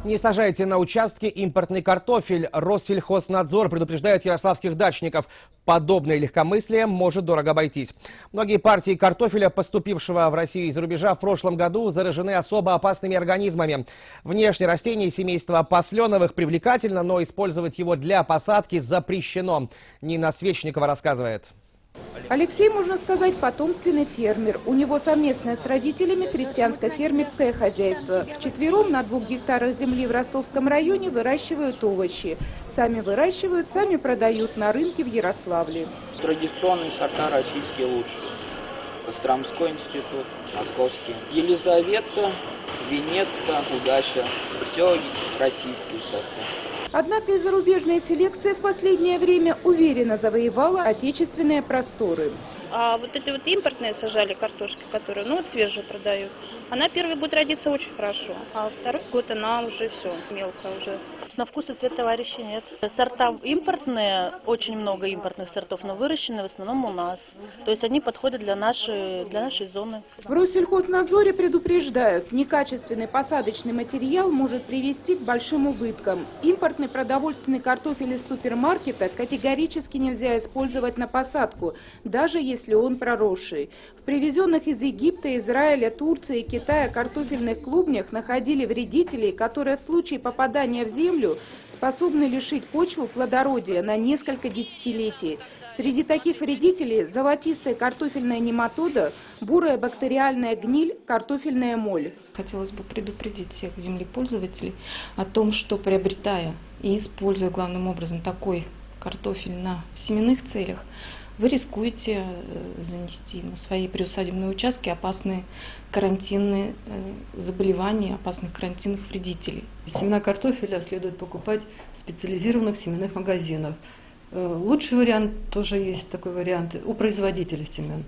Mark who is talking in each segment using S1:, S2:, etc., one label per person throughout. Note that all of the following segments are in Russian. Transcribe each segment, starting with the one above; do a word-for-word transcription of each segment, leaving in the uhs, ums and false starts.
S1: Не сажайте на участке импортный картофель. Россельхознадзор предупреждает ярославских дачников. Подобное легкомыслие может дорого обойтись. Многие партии картофеля, поступившего в Россию из-за рубежа в прошлом году, заражены особо опасными организмами. Внешне растение семейства посленовых привлекательно, но использовать его для посадки запрещено. Нина Свечникова рассказывает.
S2: Алексей, можно сказать, потомственный фермер. У него совместное с родителями крестьянско-фермерское хозяйство. Вчетвером на двух гектарах земли в Ростовском районе выращивают овощи. Сами выращивают, сами продают на рынке в Ярославле.
S3: Традиционные сорта российские лучшие. Костромской институт, Московский. Елизавета, Венетка, Удача. Все российские сорта.
S2: Однако и зарубежная селекция в последнее время уверенно завоевала отечественные просторы.
S4: А вот эти вот импортные сажали картошки, которые, ну вот свежие продают, она первый будет родиться очень хорошо, а второй год она уже все, мелкая уже.
S5: На вкус и цвет товарища нет. Сорта импортные, очень много импортных сортов, но выращены в основном у нас. То есть они подходят для нашей, для нашей зоны.
S2: В Россельхознадзоре предупреждают, некачественный посадочный материал может привести к большим убыткам. Импортный продовольственный картофель из супермаркета категорически нельзя использовать на посадку, даже если он проросший. В привезенных из Египта, Израиля, Турции и Китая картофельных клубнях находили вредителей, которые в случае попадания в землю способны лишить почву плодородия на несколько десятилетий. Среди таких вредителей золотистая картофельная нематода, бурая бактериальная гниль, картофельная моль.
S6: Хотелось бы предупредить всех землепользователей о том, что приобретая и используя главным образом такой картофель на семенных целях, вы рискуете занести на свои приусадебные участки опасные карантинные заболевания, опасных карантинных вредителей.
S7: Семена картофеля следует покупать в специализированных семенных магазинах. Лучший вариант, тоже есть такой вариант, у производителя семян.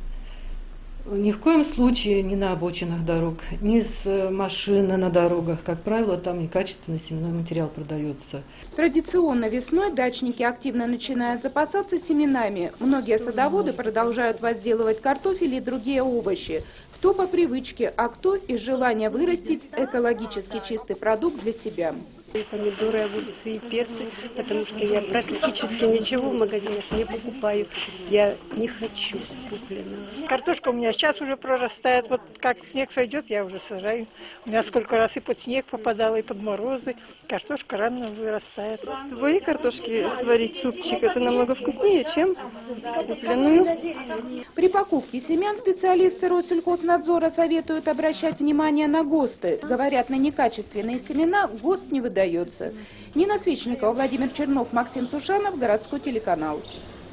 S7: Ни в коем случае не на обочинах дорог, ни с машины на дорогах. Как правило, там некачественный семенной материал продается.
S2: Традиционно весной дачники активно начинают запасаться семенами. Многие садоводы продолжают возделывать картофель и другие овощи. Кто по привычке, а кто из желания вырастить экологически чистый продукт для себя.
S8: И помидоры, огурцы, и перцы, потому что я практически ничего в магазинах не покупаю. Я не хочу купленного.
S9: Картошка у меня сейчас уже прорастает. Вот как снег сойдет, я уже сажаю. У меня сколько раз и под снег попадала, и под морозы. Картошка рано вырастает.
S10: Свои картошки сварить супчик, это намного вкуснее, чем купленную.
S2: При покупке семян специалисты Россельхознадзора советуют обращать внимание на ГОСТы. Говорят, на некачественные семена ГОСТ не выдается. Нина Свечникова, Владимир Чернов, Максим Сушанов, городской телеканал.